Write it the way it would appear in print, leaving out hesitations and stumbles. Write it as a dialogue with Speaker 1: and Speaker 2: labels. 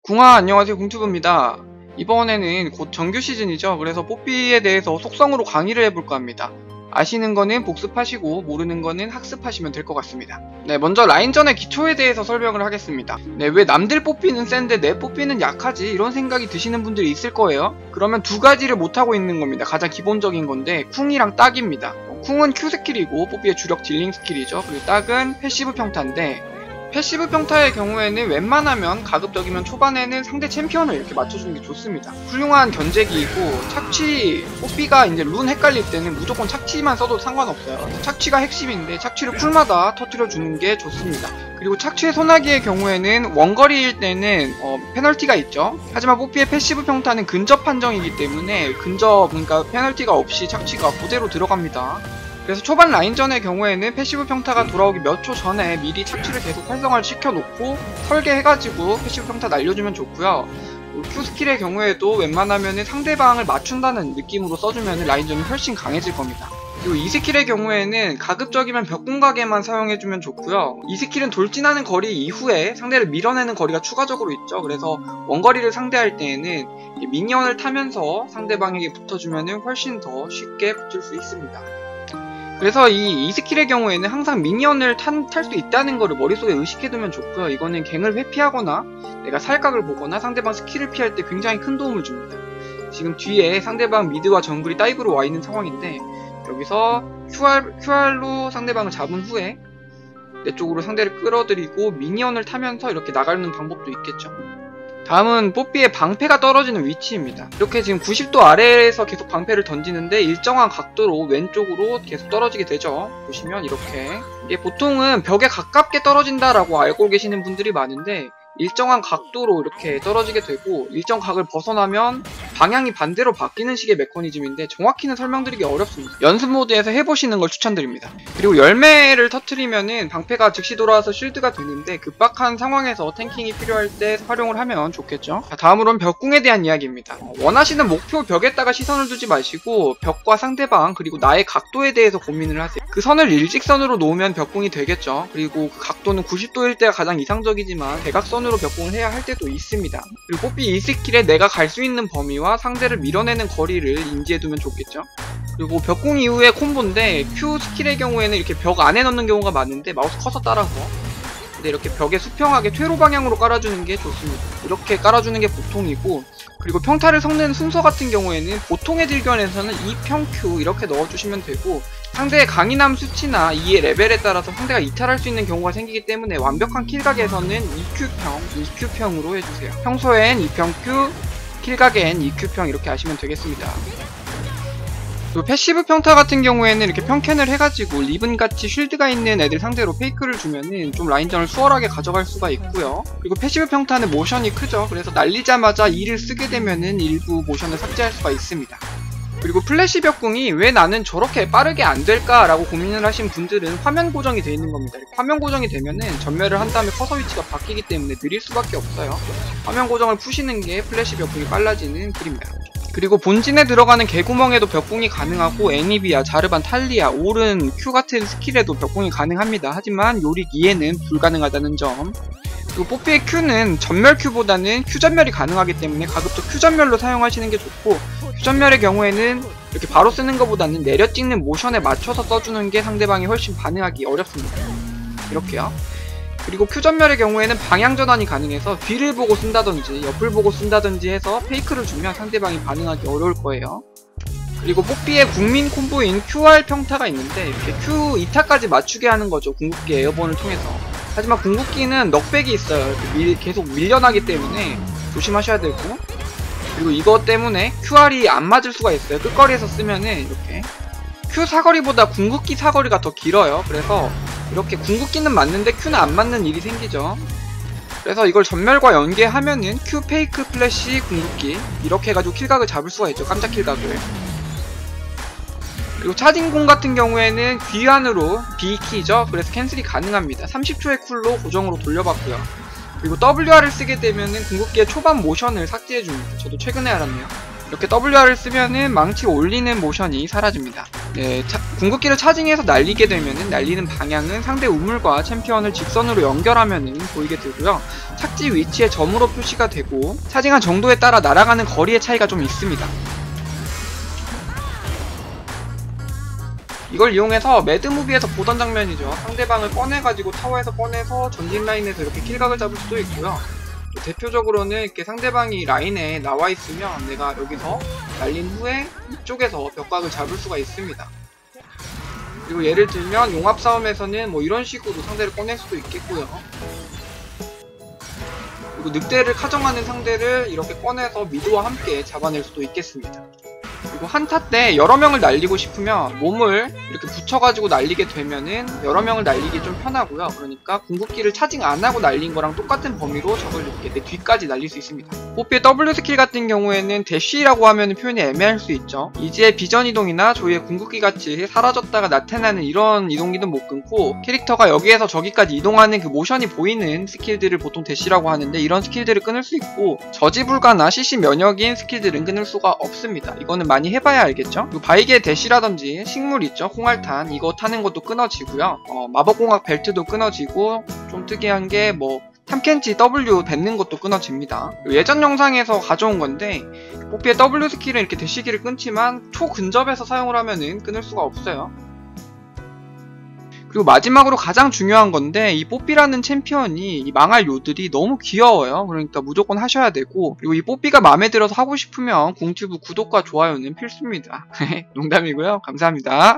Speaker 1: 궁아 안녕하세요, 궁투브입니다. 이번에는 곧 정규 시즌이죠. 그래서 뽀삐에 대해서 속성으로 강의를 해볼까 합니다. 아시는 거는 복습하시고 모르는 거는 학습하시면 될 것 같습니다. 네, 먼저 라인전의 기초에 대해서 설명을 하겠습니다. 네, 왜 남들 뽀삐는 센데 내 뽀삐는 약하지? 이런 생각이 드시는 분들이 있을 거예요. 그러면 두 가지를 못하고 있는 겁니다. 가장 기본적인 건데 쿵이랑 딱입니다. 쿵은 Q 스킬이고 뽀삐의 주력 딜링 스킬이죠. 그리고 딱은 패시브 평타인데 패시브 평타의 경우에는 웬만하면 가급적이면 초반에는 상대 챔피언을 이렇게 맞춰주는 게 좋습니다. 훌륭한 견제기이고 착취, 뽀삐가 이제 룬 헷갈릴 때는 무조건 착취만 써도 상관없어요. 착취가 핵심인데 착취를 쿨마다 터뜨려주는 게 좋습니다. 그리고 착취의 소나기의 경우에는 원거리일 때는 페널티가 있죠. 하지만 뽀삐의 패시브 평타는 근접 판정이기 때문에 그러니까 페널티가 없이 착취가 그대로 들어갑니다. 그래서 초반 라인전의 경우에는 패시브 평타가 돌아오기 몇 초 전에 미리 착취를 계속 활성화를 시켜놓고 설계해가지고 패시브 평타 날려주면 좋고요. Q 스킬의 경우에도 웬만하면 상대방을 맞춘다는 느낌으로 써주면 라인전이 훨씬 강해질 겁니다. 그리고 이 스킬의 경우에는 가급적이면 벽공각에만 사용해주면 좋고요. 이 스킬은 돌진하는 거리 이후에 상대를 밀어내는 거리가 추가적으로 있죠. 그래서 원거리를 상대할 때에는 미니언을 타면서 상대방에게 붙어주면 훨씬 더 쉽게 붙을 수 있습니다. 그래서 이 스킬의 경우에는 항상 미니언을 탈 수 있다는 거를 머릿속에 의식해두면 좋고요. 이거는 갱을 회피하거나 내가 살각을 보거나 상대방 스킬을 피할 때 굉장히 큰 도움을 줍니다. 지금 뒤에 상대방 미드와 정글이 다이브로 와 있는 상황인데 여기서 QR로 상대방을 잡은 후에 내 쪽으로 상대를 끌어들이고 미니언을 타면서 이렇게 나가는 방법도 있겠죠. 다음은 뽀삐의 방패가 떨어지는 위치입니다. 이렇게 지금 90도 아래에서 계속 방패를 던지는데 일정한 각도로 왼쪽으로 계속 떨어지게 되죠. 보시면 이렇게 이게 보통은 벽에 가깝게 떨어진다라고 알고 계시는 분들이 많은데 일정한 각도로 이렇게 떨어지게 되고 일정 각을 벗어나면 방향이 반대로 바뀌는 식의 메커니즘인데 정확히는 설명드리기 어렵습니다. 연습 모드에서 해보시는 걸 추천드립니다. 그리고 열매를 터트리면은 방패가 즉시 돌아와서 쉴드가 되는데 급박한 상황에서 탱킹이 필요할 때 활용을 하면 좋겠죠. 다음으로는 벽궁에 대한 이야기입니다. 원하시는 목표 벽에다가 시선을 두지 마시고 벽과 상대방 그리고 나의 각도에 대해서 고민을 하세요. 그 선을 일직선으로 놓으면 벽궁이 되겠죠. 그리고 그 각도는 90도일 때가 가장 이상적이지만 대각선으로 벽공을 해야 할 때도 있습니다. 그리고 뽀삐 이 스킬에 내가 갈 수 있는 범위와 상대를 밀어내는 거리를 인지해두면 좋겠죠. 그리고 벽공 이후의 콤보인데 Q 스킬의 경우에는 이렇게 벽 안에 넣는 경우가 많은데 마우스 커서 따라서 근데 이렇게 벽에 수평하게 퇴로 방향으로 깔아주는 게 좋습니다. 이렇게 깔아주는 게 보통이고 그리고 평타를 섞는 순서 같은 경우에는 보통의 딜견에서는 2평 Q 이렇게 넣어주시면 되고 상대의 강인함 수치나 이의 레벨에 따라서 상대가 이탈할 수 있는 경우가 생기기 때문에 완벽한 킬각에서는 2Q평으로 해주세요. 평소엔 2평 Q, 킬각엔 2Q평 이렇게 하시면 되겠습니다. 그리고 패시브 평타 같은 경우에는 이렇게 평캔을 해가지고 리븐같이 쉴드가 있는 애들 상대로 페이크를 주면은 좀 라인전을 수월하게 가져갈 수가 있고요. 그리고 패시브 평타는 모션이 크죠. 그래서 날리자마자 E를 쓰게 되면은 일부 모션을 삭제할 수가 있습니다. 그리고 플래시 벽궁이 왜 나는 저렇게 빠르게 안 될까 라고 고민을 하신 분들은 화면 고정이 되어 있는 겁니다. 화면 고정이 되면은 전멸을 한 다음에 커서 위치가 바뀌기 때문에 느릴 수밖에 없어요. 화면 고정을 푸시는 게 플래시 벽궁이 빨라지는 길입니다. 그리고 본진에 들어가는 개구멍에도 벽궁이 가능하고 애니비아, 자르반, 탈리아, 오른, Q 같은 스킬에도 벽궁이 가능합니다. 하지만 요릭 2에는 불가능하다는 점. 그리고 뽀삐의 Q는 전멸 Q보다는 Q전멸이 가능하기 때문에 가급적 Q전멸로 사용하시는 게 좋고 Q전멸의 경우에는 이렇게 바로 쓰는 것보다는 내려 찍는 모션에 맞춰서 써주는 게 상대방이 훨씬 반응하기 어렵습니다. 이렇게요. 그리고 Q전멸의 경우에는 방향 전환이 가능해서 뒤를 보고 쓴다든지 옆을 보고 쓴다든지 해서 페이크를 주면 상대방이 반응하기 어려울 거예요. 그리고 뽀삐의 국민 콤보인 QR 평타가 있는데 이렇게 Q 2타까지 맞추게 하는 거죠. 궁극기 에어본을 통해서. 하지만 궁극기는 넉백이 있어요. 계속 밀려나기 때문에 조심하셔야 되고 그리고 이것 때문에 QR이 안 맞을 수가 있어요. 끝거리에서 쓰면은 이렇게 Q 사거리보다 궁극기 사거리가 더 길어요. 그래서 이렇게 궁극기는 맞는데 Q는 안 맞는 일이 생기죠. 그래서 이걸 전멸과 연계하면은 Q 페이크 플래시 궁극기 이렇게 해가지고 킬각을 잡을 수가 있죠. 깜짝 킬각을. 그리고 차진공 같은 경우에는 귀환으로 B키죠. 그래서 캔슬이 가능합니다. 30초의 쿨로 고정으로 돌려봤고요. 그리고 WR을 쓰게 되면은 궁극기의 초반 모션을 삭제해줍니다. 저도 최근에 알았네요. 이렇게 WR을 쓰면은 망치 올리는 모션이 사라집니다. 네, 궁극기를 차징해서 날리게 되면은 날리는 방향은 상대 우물과 챔피언을 직선으로 연결하면은 보이게 되고요. 착지 위치에 점으로 표시가 되고 차징한 정도에 따라 날아가는 거리의 차이가 좀 있습니다. 이걸 이용해서 매드무비에서 보던 장면이죠. 상대방을 꺼내가지고 타워에서 꺼내서 전진 라인에서 이렇게 킬각을 잡을 수도 있고요. 또 대표적으로는 이렇게 상대방이 라인에 나와 있으면 내가 여기서 날린 후에 이쪽에서 벽각을 잡을 수가 있습니다. 그리고 예를 들면 용합 싸움에서는 뭐 이런 식으로 상대를 꺼낼 수도 있겠고요. 그리고 늑대를 카정하는 상대를 이렇게 꺼내서 미드와 함께 잡아낼 수도 있겠습니다. 그리고 한타 때 여러 명을 날리고 싶으면 몸을 이렇게 붙여가지고 날리게 되면은 여러 명을 날리기 좀 편하고요. 그러니까 궁극기를 차징 안 하고 날린 거랑 똑같은 범위로 적을 이렇게 내 뒤까지 날릴 수 있습니다. 뽀삐의 W 스킬 같은 경우에는 대쉬라고 하면 표현이 애매할 수 있죠. 이지의 비전 이동이나 조이의 궁극기 같이 사라졌다가 나타나는 이런 이동기는 못 끊고 캐릭터가 여기에서 저기까지 이동하는 그 모션이 보이는 스킬들을 보통 대쉬라고 하는데 이런 스킬들을 끊을 수 있고 저지 불가나 CC 면역인 스킬들은 끊을 수가 없습니다. 이거는 많이 해봐야 알겠죠? 바이게 대쉬라든지 식물 있죠? 홍알탄 이거 타는 것도 끊어지고요. 마법공학 벨트도 끊어지고 좀 특이한 게 뭐 탐켄치 W 뱉는 것도 끊어집니다. 예전 영상에서 가져온 건데 뽀삐의 W 스킬은 이렇게 대쉬기를 끊지만 초근접에서 사용을 하면은 끊을 수가 없어요. 그리고 마지막으로 가장 중요한 건데 이 뽀삐라는 챔피언이 이 망할 요들이 너무 귀여워요. 그러니까 무조건 하셔야 되고 그리고 이 뽀삐가 마음에 들어서 하고 싶으면 궁튜브 구독과 좋아요는 필수입니다. 농담이고요. 감사합니다.